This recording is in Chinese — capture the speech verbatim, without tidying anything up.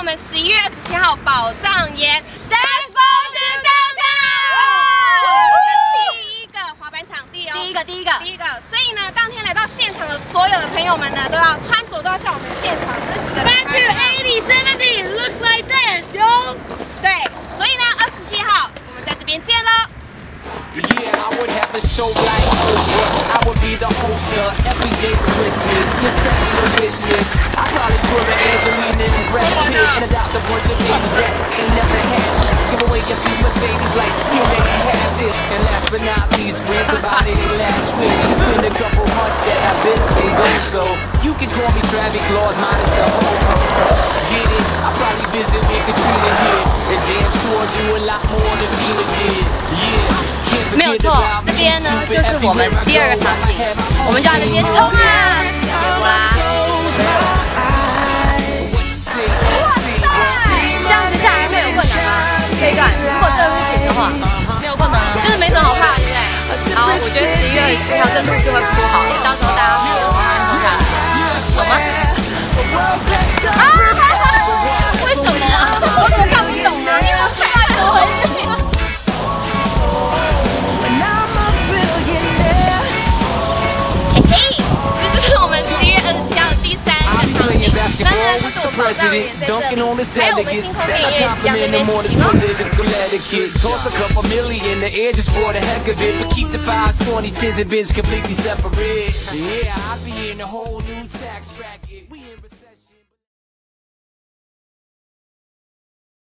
们十一月二十七号宝藏岩 Dance Force Downtown， 第一个滑板场地哦，第一个，第一个，第一个。所以呢，当天来到现场的所有的朋友们呢，都要穿着都要像我们现场这几个。 Back to eighty seventy, looks like this, yo。 对，所以呢，二十七号我们在这边见喽。 Yeah, I would have a show like Oprah. I would be the host of everyday Christmas. The train of wish list. I probably pull an Angelina and Brad Pitt and adopt a bunch of babies that ain't never had shit. Give away a few Mercedes like you may have this. And last but not least, grant somebody their last wish. It's been a couple months that I've been single, so you can call me Travis Claus minus the whole. Get it? I probably visit me Katrina here. And damn sure do a lot more than Dina did. Yeah. 没有错，这边呢就是我们第二个场景，我们就在这边冲啊，谢谢布拉。这样子下来会有困难吗？可以干，如果这个是平的话，没有困难，就是没什么好怕的，对不对？好，我觉得十一月二十七号这路就会铺好了，到时候大家可以慢慢冲下来，懂吗？啊！为什么啊？我怎么看不懂啊？因为我太爱了，我。 当然，就是我宝藏岩在这里，还有我们星空电影院即将在这边举行哦。 Toss a couple million, the air just for the heck of it, but keep the fives, twenty, tens, and bins completely separate. Yeah, I'll be in a whole new tax bracket. We in recession.